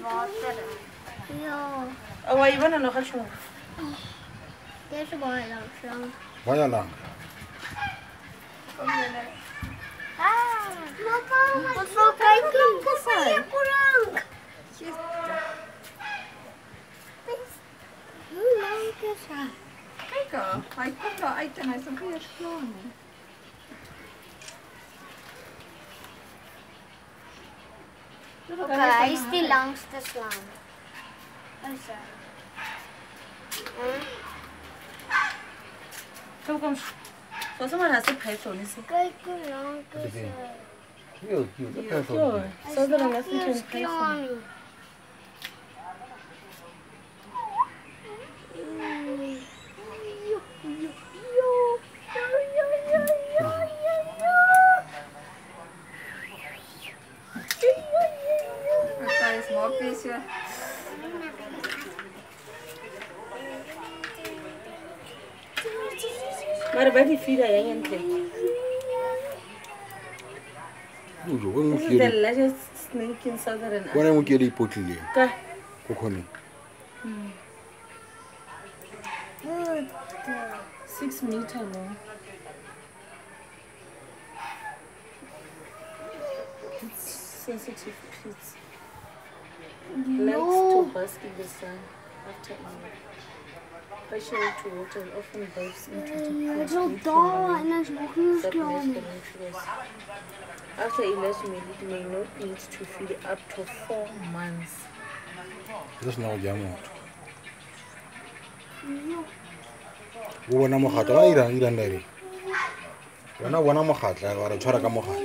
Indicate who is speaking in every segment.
Speaker 1: Ja.
Speaker 2: Aber ich war noch schon.
Speaker 1: Det är så bara långsamt.
Speaker 3: Vad är lang?
Speaker 1: Mamma, vad ska jag göra? Kurang. Hur långt är det?
Speaker 4: Kijk, hij komt daar uit en hij is alweer schoon.
Speaker 1: Okej, is die langste slang.
Speaker 2: Kom. Så som man har sett python is.
Speaker 1: Kijk hoe lang is het.
Speaker 3: Jo, det kan jag
Speaker 2: Jo,
Speaker 3: ta.
Speaker 2: så det är nästan en python.
Speaker 1: Python.
Speaker 4: Hij is maar bezig.
Speaker 2: Maar bij die vier eigenlijk.
Speaker 3: Jo, vad
Speaker 2: This is
Speaker 3: mycket
Speaker 2: the largest snake in southern Africa.
Speaker 3: Vad är mycket i potli?
Speaker 2: Ka.
Speaker 3: Kokoni.
Speaker 2: 6 meter long. It's sensitive kids. Likes to bask in the sun after eating. Partial to water and often dives into the
Speaker 1: Zo daar en dan is nog een slang.
Speaker 2: After emerging, it may not need to feed up to 4 months.
Speaker 3: Det är snart jamot. Bona mogata wa iran dare. Bona mogata wa re tshwara ka mogata.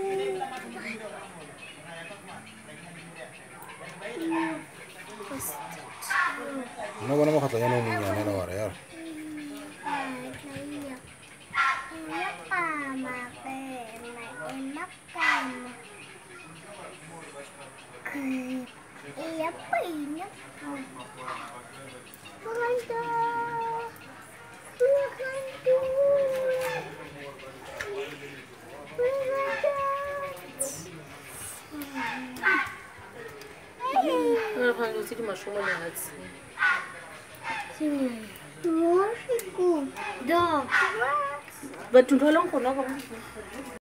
Speaker 3: Bona mogata ya no nyane la wa re ya.
Speaker 1: But
Speaker 2: to how long?